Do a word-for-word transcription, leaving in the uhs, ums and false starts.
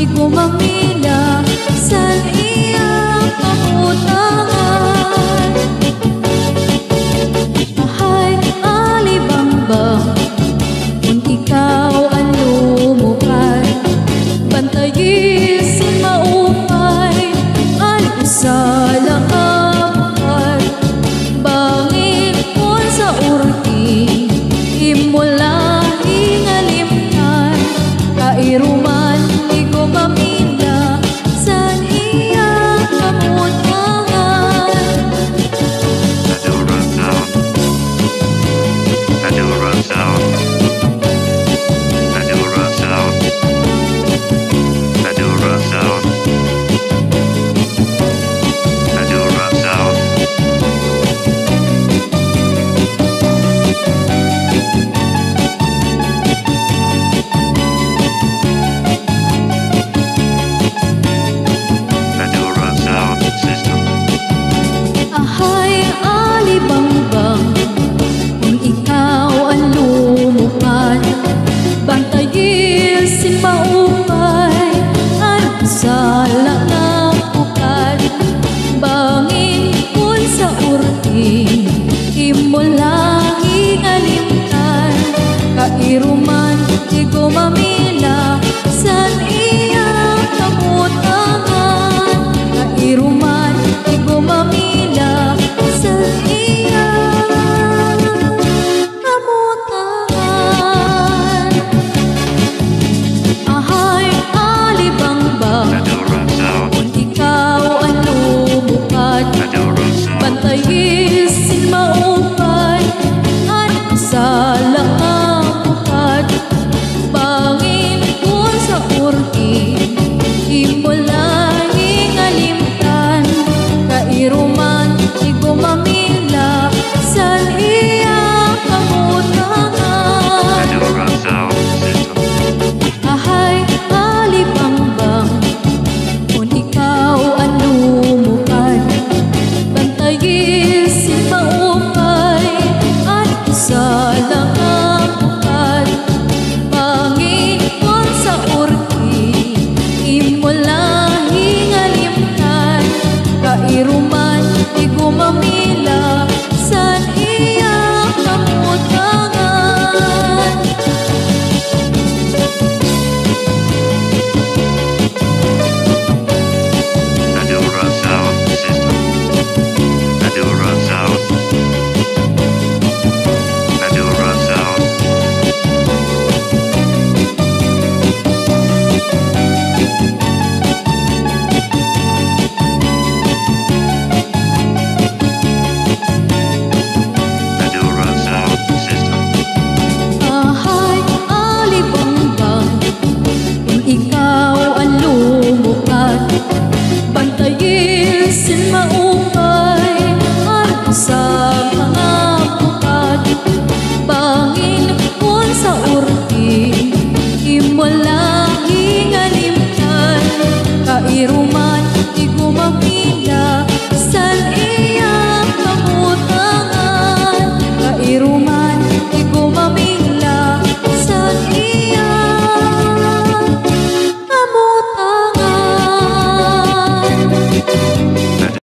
igo mamila san iyang kabutangan. Ahay alibangbang, kung ikaw ang lumukan, bantayin si maupay, alisalang amukan. Bangin mo sa urti, imula hingalimtan, kairuman igo mamila san iyang kabutangan. Madura sound. Madura sound. Madura sound. Madura sound. Madura sound system. Ahay alibangbang, kung ikaw ang lumukan, bantayin si maupay, ang sala ng pukan. Bangin kun sa urti, imula hingalimtan, kairuman igo mamila san iyang kabutangan. Kairuman igo mamila san iyang kabutangan. Ahay alibangbang, Madura sound. kung ikaw ang lumukan, Madura sound. bantayin si maupay, ang sa